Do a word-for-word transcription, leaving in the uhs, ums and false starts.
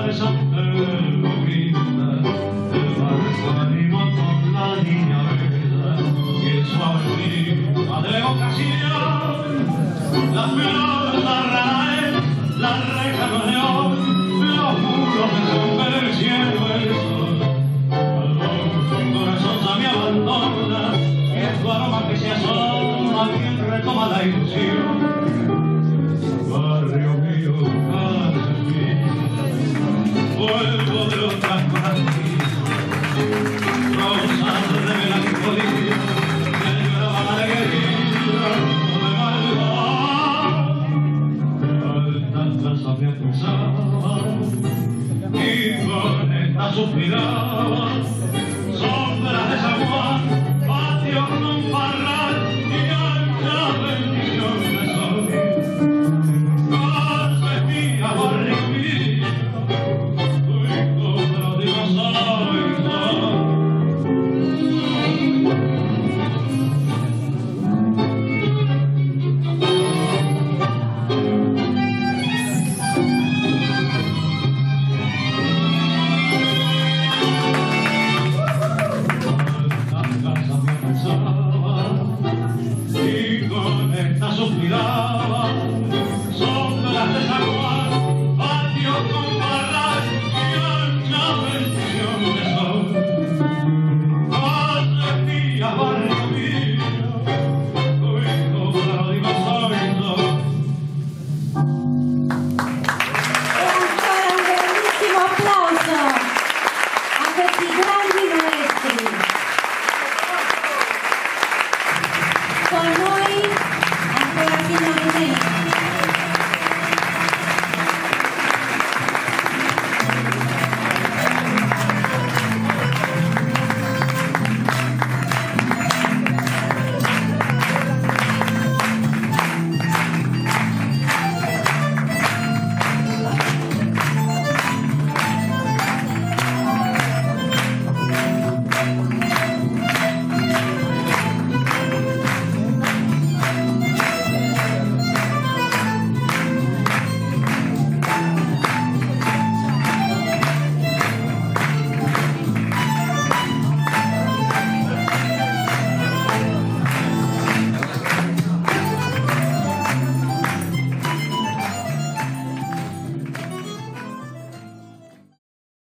besarte lo brinda, el barco animo con la niña bella y el suave clima de la ocasión. Las flores, la raíz, la reja de león, los muros de sombra, el cielo, el sol. Mi corazón ya me abandona y es tu aroma que se asoma quien retoma la ilusión. Barrio mío, casa mía, vuelvo de otras partidas, rosas de melancolía que lloraban alegría, no me malva. Altas plazas me acusaban y con esta suspiraba sombras de esa